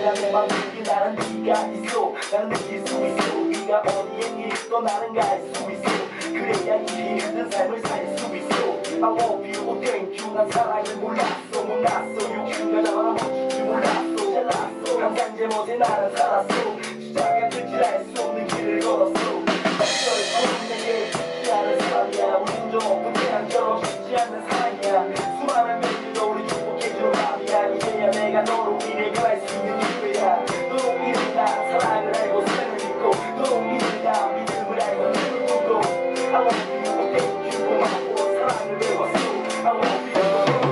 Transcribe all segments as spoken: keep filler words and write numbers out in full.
언제나 내 맘 속에 나는 네가 있어. 나는 느낄 수 있어. 네가 어디에 있어 나는 알 수 있어. 그래야 이 힘든 삶을 살 수 있어. I love you, thank you. 난 사랑을 몰랐어 몰랐어. 육수가 나만 멈출 줄 몰랐어. 잘났어 항상 제멋에 나는 살았어. 시작은 끝이 알 수 없는 길을 걸었어. 어쩔 내게 쉽지 않은 사람이야. 우린 좀 없는 태양처럼 쉽지 않는 사랑이야. 수많은 면들로 우리 축복해준 마음이야. 이제야 내가 너로 미래가 갈 수 있는 기회야. 너로 인해나 사랑을 알고 삶을 믿고 너로 인해나 믿음을 알고 눈을 뜨고 I love you, thank you. 고맙고 사랑을 배웠어. I love you.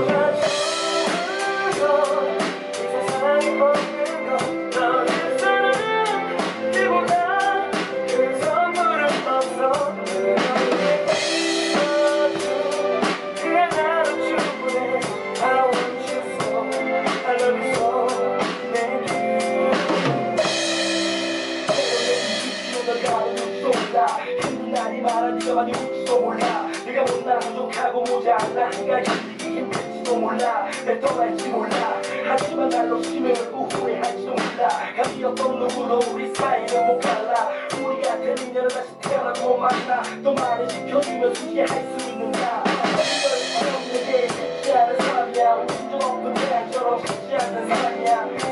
이 세상이 없는 것 너를 사랑하는 이보다 큰 선물은 없어. 그냥 나로 충분해. I want you so, I love you so, thank you. 너가 눈이 쏟아 힘든 날이 많아. 네가 많이 웃지도 몰라. 네가 못나 부족하고 모자라. 네가 견디기 힘들지도 몰라. 내 떠날지 몰라. 하지만 날 놓치면 후회할지도 몰라. 감이 어떤 누구도 우리 사이는 못 갈라. 우리 같은 인연은 다시 태어나고 만나. 또 말을 지켜주면 소개할 수 있는 나. 어쩔 수 없는 게 쉽지 않은 사람이야. 우린 좀 없는 태양처럼 쉽지 않는 사람이야.